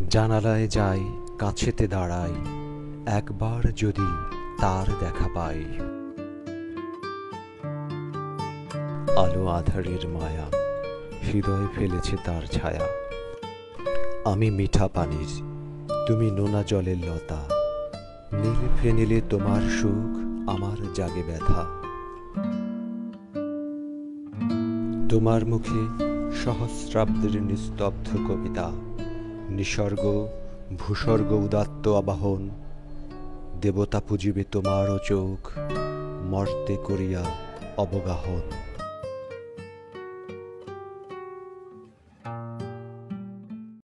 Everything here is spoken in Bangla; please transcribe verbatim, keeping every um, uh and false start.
জানালায় যাই, কাছেতে দাঁড়াই, একবার যদি তার দেখা পাই। আলো আঁধারের মায়া, হৃদয় ফেলেছে তার ছায়া। আমি মিঠা পানির, তুমি নোনা জলের লতা। নীল ফেনিলে তোমার সুখ, আমার জাগে ব্যথা। তোমার মুখে সহস্রাব্দের নিস্তব্ধ কবিতা, নিসর্গ ভূস্বর্গ উদাত্ত আবাহন। দেবতা পুজিবে তোমারও চোখ, মর্তে করিয়া অবগাহন।